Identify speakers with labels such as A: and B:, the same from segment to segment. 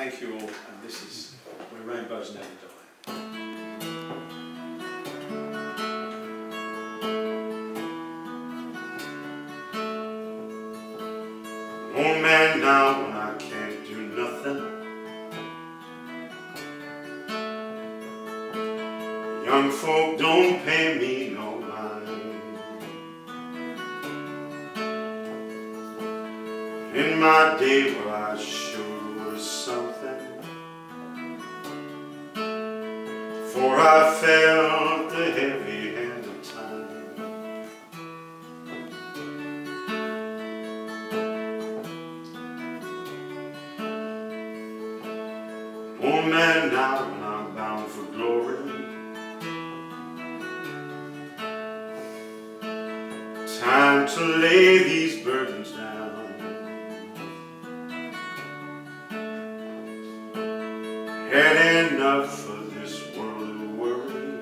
A: thank you all, and this is Where Rainbows Never Die.
B: Oh man, now when I can't do nothing, young folk don't pay me no mind. In my day where I sure was something, for I felt the heavy hand of time. Oh man, now when I'm bound for glory, time to lay these burdens down. Had enough of this world of worry,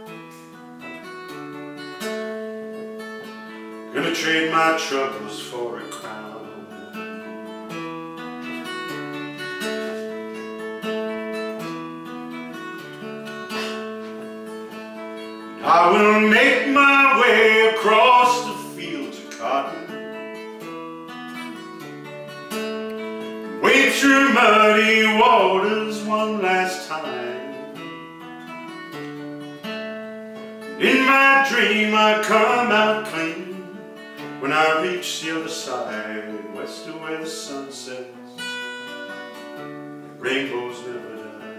B: gonna trade my troubles for a crown. I will make my way across the fields of cotton, wade through muddy waters one last time. In my dream I come out clean when I reach the other side, west of where the sun sets, rainbows never die.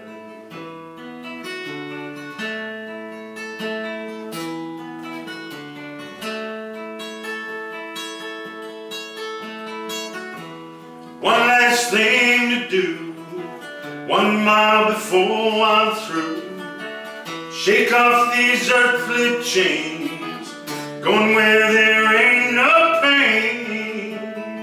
B: One last thing to do, 1 mile before I'm through. Shake off these earthly chains, going where there ain't no pain.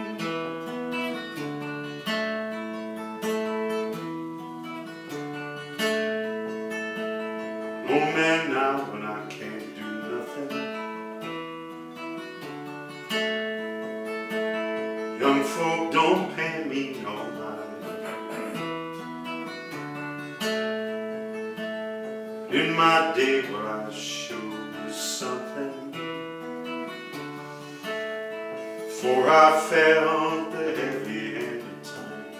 B: Oh man, now when I can't do nothing, young folk don't pay me no mind. In my day where I sure was something, for I felt the heavy hand of time.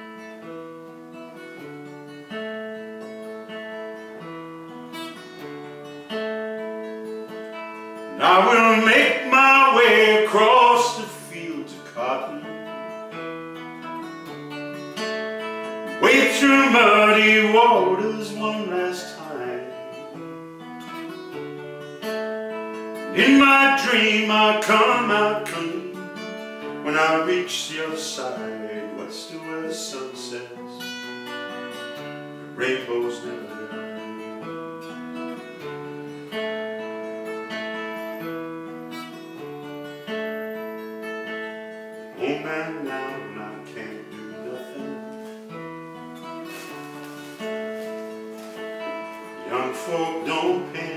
B: And I will make my way across the fields of cotton, wade through muddy waters one last time. In my dream I come out clean when I reach the other side, west of where the sun sets, the rainbows never die. Oh man, now when I can't do nothing, young folk don't pay